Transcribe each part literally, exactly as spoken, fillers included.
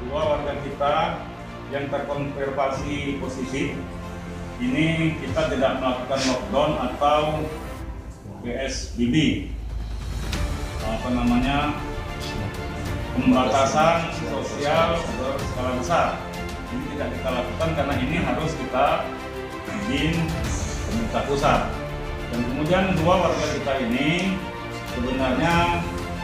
dua warga kita yang terkonfirmasi positif. Ini kita tidak melakukan lockdown atau P S B B, apa namanya, pembatasan sosial berskala besar. Ini tidak kita lakukan karena ini harus kita izin pemerintah pusat. Dan kemudian dua warga kita ini sebenarnya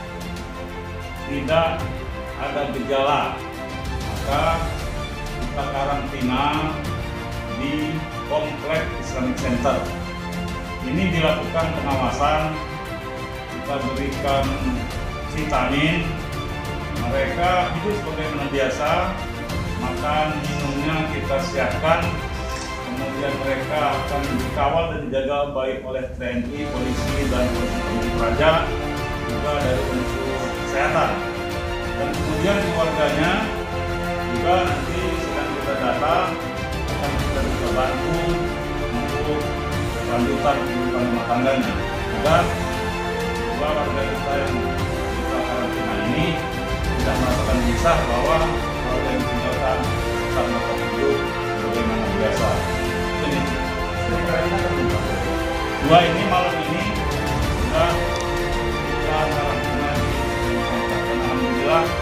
tidak ada gejala, maka kita karantina di Komplek Islamic Center. Ini dilakukan pengawasan, kita berikan vitamin, mereka hidup sebagaimana biasa, makan minumnya kita siapkan, kemudian mereka akan dikawal dan dijaga baik oleh T N I, polisi, dan polisi praja, juga dari unsur kesehatan. Dan kemudian keluarganya juga nanti sedang kita data, akan kita bisa bantu untuk lanjutan kehidupan rumah tangganya. Agar dua warga kita yang kita karantina ini tidak merasakan gelisah bahwa keluarga yang tinggalkan tetap dapat hidup sebagaimana biasa. Ini dua ini malam ini sudah kita karantina di tempat. Alhamdulillah